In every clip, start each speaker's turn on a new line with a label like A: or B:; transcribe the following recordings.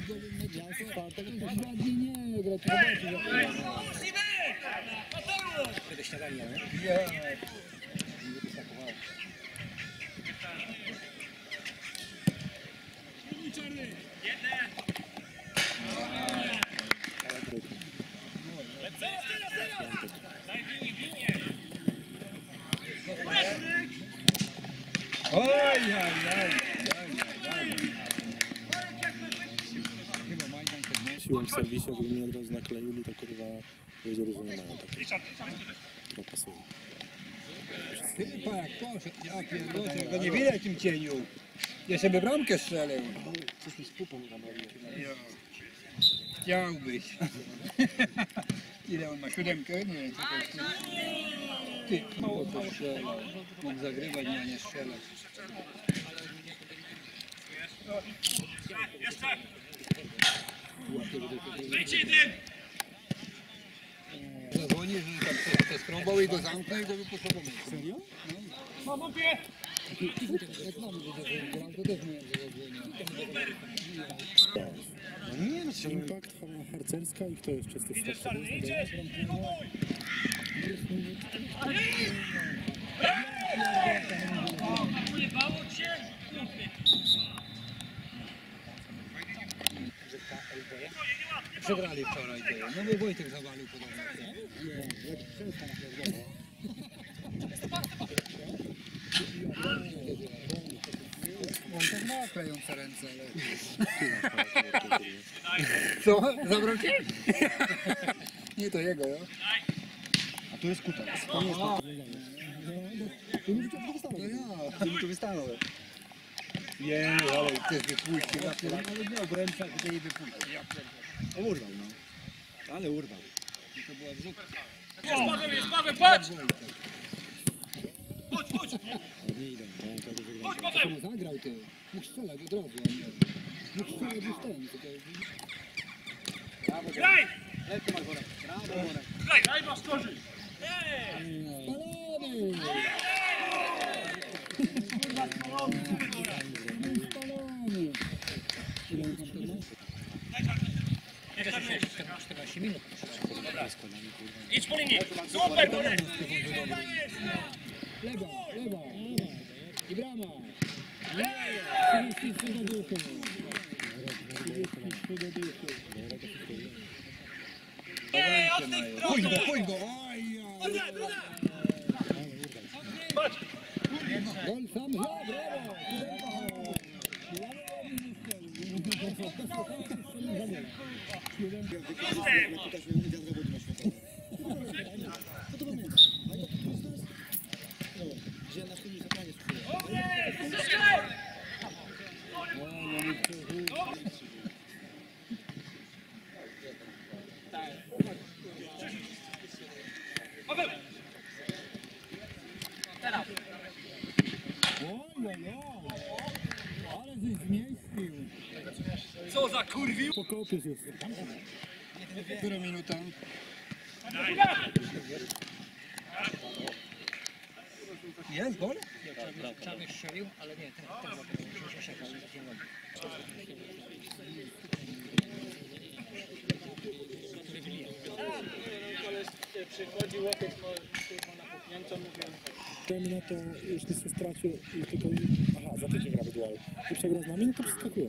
A: nie gra, to zobaczy.
B: Będę śniadanie, nie?
C: Siłą w serwisie, żeby mnie od razu nakleili, to kurwa ludzie różnie mają takie. To pasuje.
A: Chyba jak poszedł, ja pierdolę, go nie widać w tym cieniu. Jeszcze by bramkę strzelił.
C: Coś mi z pupą tam robiło.
A: Chciałbyś. Ile on ma? 7? Nie, ty, mało to strzela. Mógł zagrywać, a nie strzelać. Zadzwoni, że tam ktoś skrąbał i go zamknął i go wypuszczał po miejscu. Serio? No. Mam pię! Jak mamy gram, to też miałem zadzwonić.
C: No nie, no to Impact, harcerska i kto jeszcze z tych starszych?
A: Przegrali wczoraj to. No bo Wojtek zawalił podobno. Wojtek ma klejące ręce, ale... Co? Zabrał cię? Nie, to jego, jo?
C: A tu jest kutas.
A: To nie jest no ja, ty mi to wystało. Nie, ale też wypuścił. Ale miał w rękach, gdzie jej wypuścił.
C: Urwał, no. Ale urwał.
A: I to była wrzutka.
D: Jest Paweł, patrz!
C: Nie idą,
A: To samo zagrał ty. Mógł strzelać od razu. Mógł strzelać już ten.
D: Graj!
A: Lekko ma górę. Brawo, górę.
D: Graj, masz korzyść!
A: Spalony! 14 minut.
D: Idź po linii! Super, Borek!
A: Lewa, lewa. I brama. 33 do duchu. 33 do duchu. Pójdź go. Gol sam, brawo. Ale się zmieścił.
D: Co za kurwił!
C: Pokopiesz jest.
A: Która minuta? Jest gol?
B: Czarny strzelił, ale nie, ten się szekał, nie mogę.
D: Przychodzi łokieć ma napukniętą, mówią.
C: No to już nic nie stracił i tylko... Aha, za tydzień gra wyduał. I przegrał z nami, no to przeskakuje.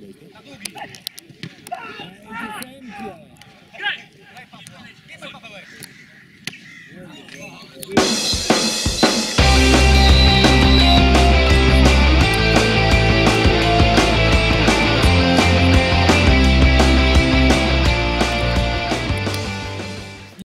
D: Graj!